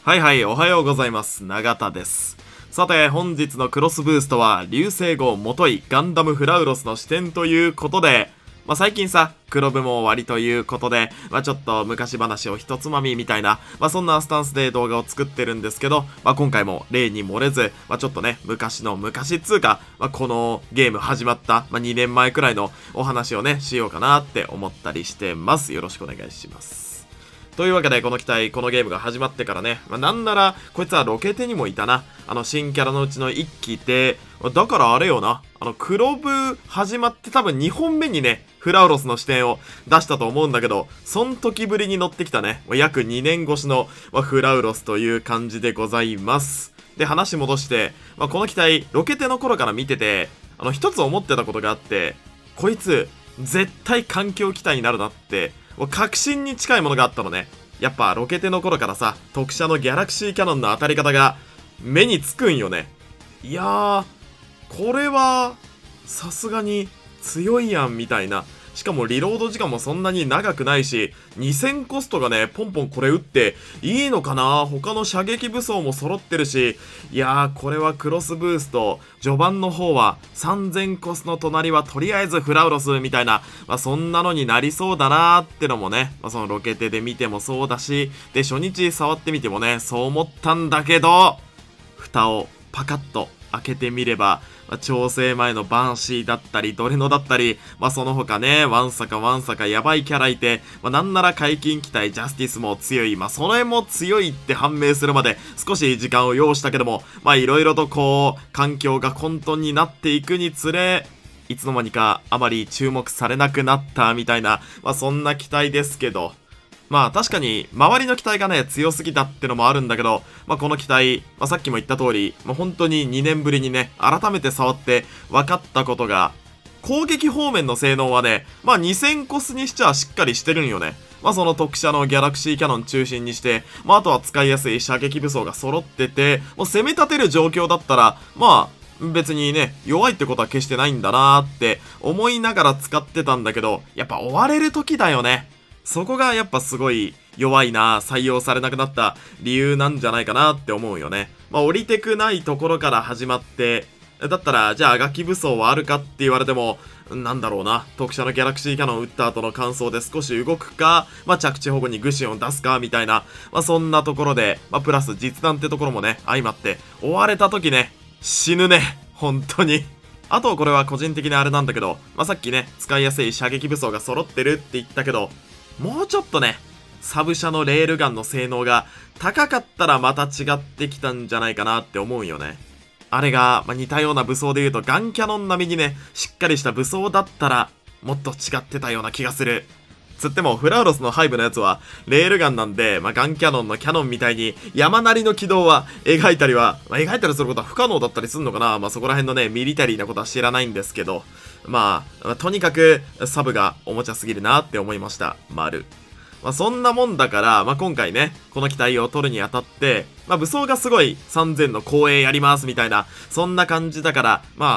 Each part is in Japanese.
はいはい、おはようございます。永田です。さて、本日のクロスブーストは、流星号もといガンダムフラウロスの視点ということで、最近さ、黒部も終わりということで、ちょっと昔話を一つまみみたいな、そんなスタンスで動画を作ってるんですけど、今回も例に漏れず、ちょっとね、昔の昔っつうか、このゲーム始まった、2年前くらいのお話をね、しようかなって思ったりしてます。よろしくお願いします。というわけで、この機体、このゲームが始まってからね、なんなら、こいつはロケテにもいたな。新キャラのうちの1機で、だからあれよな。黒部始まって多分2本目にね、フラウロスの視点を出したと思うんだけど、そん時ぶりに乗ってきたね、約2年越しの、フラウロスという感じでございます。で、話戻して、この機体、ロケテの頃から見てて、一つ思ってたことがあって、こいつ、絶対環境機体になるなって、確信に近いものがあったのね。やっぱロケテの頃からさ、特殊のギャラクシーキャノンの当たり方が目につくんよね。いやー、これはさすがに強いやんみたいな。しかもリロード時間もそんなに長くないし、2000コストがね、ポンポンこれ打っていいのかな。他の射撃武装も揃ってるし、いやー、これはクロスブースト、序盤の方は3000コスの隣はとりあえずフラウロスみたいな、そんなのになりそうだなーってのもね、そのロケテで見てもそうだし、で、初日触ってみてもね、そう思ったんだけど、蓋をパカッと開けてみれば、調整前のバンシーだったり、ドレノだったり、その他ね、ワンサカやばいキャラいて、なんなら解禁機体ジャスティスも強い、それも強いって判明するまで少し時間を要したけども、いろいろとこう、環境が混沌になっていくにつれ、いつの間にかあまり注目されなくなったみたいな、そんな機体ですけど、確かに周りの機体がね強すぎたってのもあるんだけど、この機体、さっきも言った通り、本当に2年ぶりにね改めて触って分かったことが、攻撃方面の性能はね2000コスにしちゃしっかりしてるんよね。その特殊のギャラクシーキャノン中心にして、あとは使いやすい射撃武装が揃ってて、もう攻め立てる状況だったら別にね弱いってことは決してないんだなーって思いながら使ってたんだけど、やっぱ追われる時だよね。そこがやっぱすごい弱いな、採用されなくなった理由なんじゃないかなって思うよね。降りてくないところから始まって、だったらじゃあ楽器武装はあるかって言われても、なんだろうな、特殊のギャラクシーキャノンを撃った後の感想で少し動くか、着地保護にグシオンを出すかみたいな、そんなところで、プラス実弾ってところもね、相まって、追われた時ね、死ぬね、本当に。あとこれは個人的なあれなんだけど、さっきね、使いやすい射撃武装が揃ってるって言ったけど、もうちょっとね、サブ車のレールガンの性能が高かったらまた違ってきたんじゃないかなって思うよね。あれが、似たような武装で言うとガンキャノン並みにね、しっかりした武装だったら、もっと違ってたような気がする。つっても、フラウロスのハイブのやつは、レールガンなんで、ガンキャノンのキャノンみたいに、山なりの軌道は描いたりすることは不可能だったりするのかな。そこら辺のね、ミリタリーなことは知らないんですけど、とにかく、サブがおもちゃすぎるなって思いました。丸。そんなもんだから、今回ね、この機体を取るにあたって、武装がすごい3000の光栄やりますみたいな、そんな感じだから、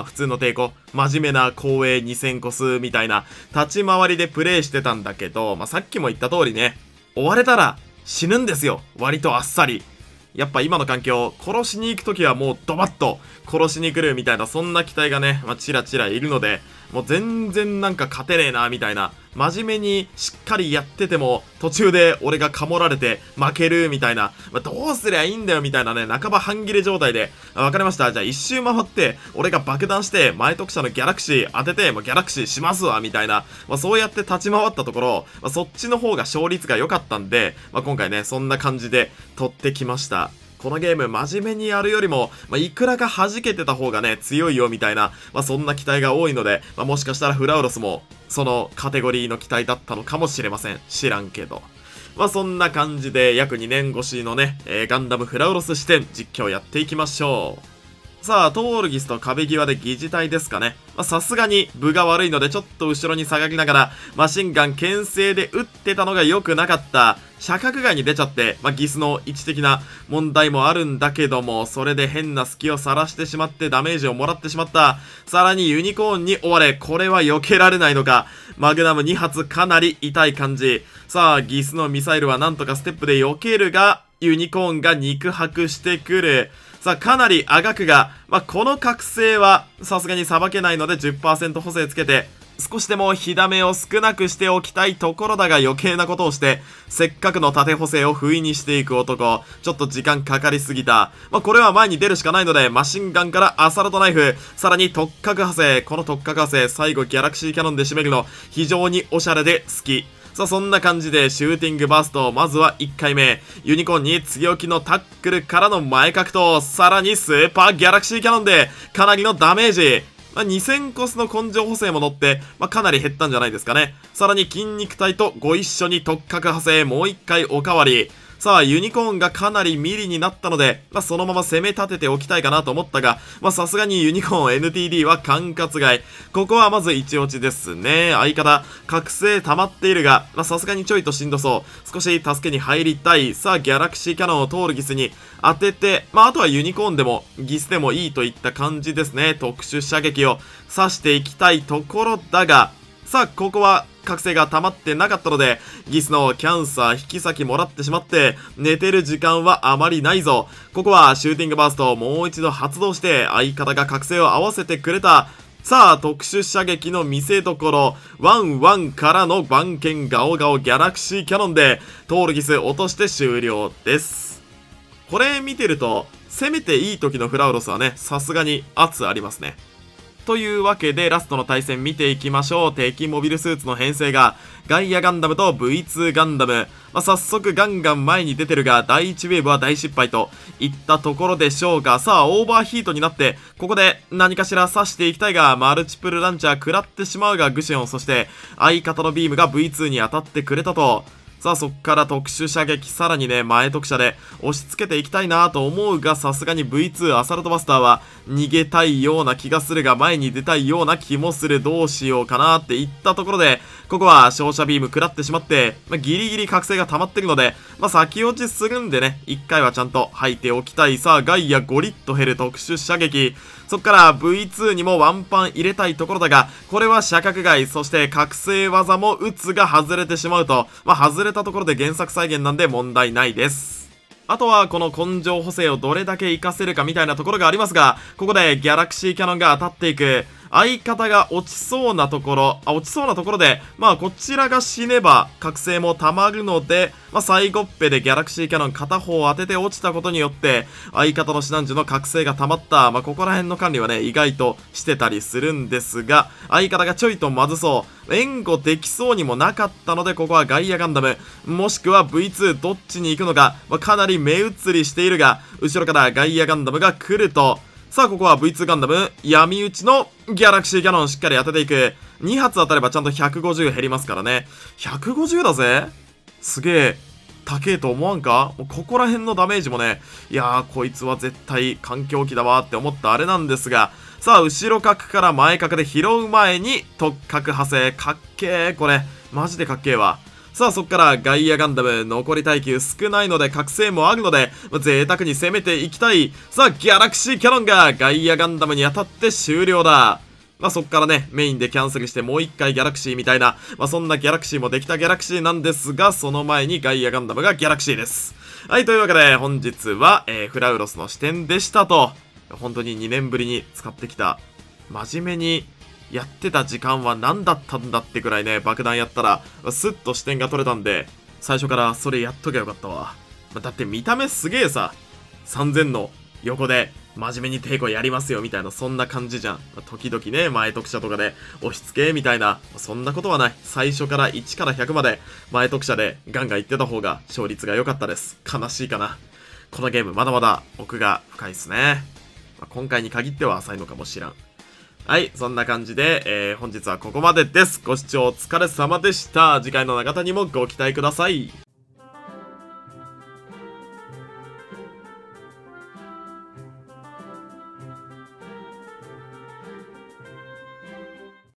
普通の抵抗、真面目な光栄2000コスみたいな、立ち回りでプレイしてたんだけど、さっきも言った通りね、追われたら死ぬんですよ。割とあっさり。やっぱ今の環境、殺しに行くときはもうドバッと殺しに来るみたいな、そんな機体がね、チラチラいるので、もう全然なんか勝てねえな、みたいな。真面目にしっかりやってても、途中で俺がかもられて負けるみたいな。どうすりゃいいんだよ、みたいなね、半ば半切れ状態で。わかりました。じゃあ一周回って、俺が爆弾して、前特殊のギャラクシー当てて、ギャラクシーしますわ、みたいな。そうやって立ち回ったところ、そっちの方が勝率が良かったんで、今回ね、そんな感じで取ってきました。このゲーム真面目にやるよりも、いくらか弾けてた方がね、強いよみたいな、そんな機体が多いので、もしかしたらフラウロスも、そのカテゴリーの機体だったのかもしれません。知らんけど。そんな感じで、約2年越しのね、ガンダムフラウロス視点、実況やっていきましょう。さあ、トールギスと壁際で疑似体ですかね。さすがに分が悪いのでちょっと後ろに下がりながらマシンガン牽制で撃ってたのが良くなかった。射角外に出ちゃって、ギスの位置的な問題もあるんだけども、それで変な隙を晒してしまってダメージをもらってしまった。さらにユニコーンに追われ、これは避けられないのか。マグナム2発かなり痛い感じ。さあ、ギスのミサイルはなんとかステップで避けるが、 ユニコーンが肉薄してくる。さあ、かなりあがくが、この覚醒はさすがにさばけないので 10% 補正つけて、少しでも火ダメを少なくしておきたいところだが余計なことをして、せっかくの縦補正を不意にしていく男。ちょっと時間かかりすぎた。これは前に出るしかないので、マシンガンからアサルトナイフ、さらに特角派生。この特角派生、最後ギャラクシーキャノンで締めるの、非常におしゃれで好き。さあ、そんな感じでシューティングバースト、まずは1回目。ユニコーンに強気のタックルからの前格闘、さらにスーパーギャラクシーキャノンで、かなりのダメージ。2000コスの根性補正も乗って、かなり減ったんじゃないですかね。さらに筋肉体とご一緒に特角派生、もう一回おかわり。さあ、ユニコーンがかなりミリになったので、そのまま攻め立てておきたいかなと思ったが、さすがにユニコーン NTD は管轄外。ここはまず一落ちですね。相方、覚醒溜まっているが、さすがにちょいとしんどそう。少し助けに入りたい。さあ、ギャラクシーキャノンを通るギスに当てて、あとはユニコーンでも、ギスでもいいといった感じですね。特殊射撃を刺していきたいところだが、さあ、ここは、覚醒が溜まってなかったので、ギスのキャンサー引き先もらってしまって、寝てる時間はあまりないぞ。ここはシューティングバーストをもう一度発動して、相方が覚醒を合わせてくれた。さあ、特殊射撃の見せ所、1-1からの番犬ガオガオギャラクシーキャノンで、トールギス落として終了です。これ見てると、攻めていい時のフラウロスはね、さすがに圧ありますね。というわけで、ラストの対戦見ていきましょう。敵モビルスーツの編成が、ガイアガンダムと V2 ガンダム。早速ガンガン前に出てるが、第1ウェーブは大失敗といったところでしょうか。さあ、オーバーヒートになって、ここで何かしら刺していきたいが、マルチプルランチャー食らってしまうが、グシオン、そして相方のビームが V2 に当たってくれたと。さあ、そっから特殊射撃、さらにね、前特射で押し付けていきたいなと思うが、さすがに V2 アサルトバスターは逃げたいような気がするが、前に出たいような気もする。どうしようかなっていったところで、ここは照射ビーム食らってしまって、ギリギリ覚醒が溜まってるので、先落ちするんでね、1回はちゃんと吐いておきたい。さあ、ガイアゴリッと減る特殊射撃。そっから V2 にもワンパン入れたいところだが、これは射角外、そして覚醒技も撃つが外れてしまうと、外れたところで原作再現なんで問題ないです。あとはこの根性補正をどれだけ活かせるかみたいなところがありますが、ここでギャラクシーキャノンが当たっていく。相方が落ちそうなところで、こちらが死ねば覚醒も溜まるので、最後っぺでギャラクシーキャノン片方を当てて落ちたことによって、相方のシナンジュの覚醒が溜まった。ここら辺の管理はね、意外としてたりするんですが、相方がちょいとまずそう。援護できそうにもなかったので、ここはガイアガンダム、もしくは V2 どっちに行くのか、かなり目移りしているが、後ろからガイアガンダムが来ると、さあ、ここは V2 ガンダム、闇討ちのギャラクシーキャノンしっかり当てていく。2発当たればちゃんと150減りますからね。150だぜ。すげえ、高えと思わんか？ここら辺のダメージもね、いやー、こいつは絶対環境機だわーって思ったあれなんですが、さあ、後ろ角から前角で拾う前に特角派生。かっけー、これ。マジでかっけーわ。さあ、そっからガイアガンダム、残り耐久少ないので覚醒もあるので、贅沢に攻めていきたい。さあ、ギャラクシーキャノンがガイアガンダムに当たって終了だ。そっからね、メインでキャンセルしてもう一回ギャラクシーみたいな、そんなギャラクシーもできたギャラクシーなんですが、その前にガイアガンダムがギャラクシーです。はい、というわけで本日は、フラウロスの視点でしたと。本当に2年ぶりに使ってきた。真面目にやってた時間は何だったんだってくらいね、爆弾やったら、スッと視点が取れたんで、最初からそれやっときゃよかったわ。だって見た目すげえさ、3000の横で真面目に抵抗やりますよみたいな、そんな感じじゃん。時々ね、前特射とかで押し付けみたいな、そんなことはない。最初から1から100まで前特射でガンガンいってた方が勝率が良かったです。悲しいかな。このゲームまだまだ奥が深いっすね。今回に限っては浅いのかもしらん。はい、そんな感じで、本日はここまでです。ご視聴お疲れ様でした。次回の長田にもご期待ください。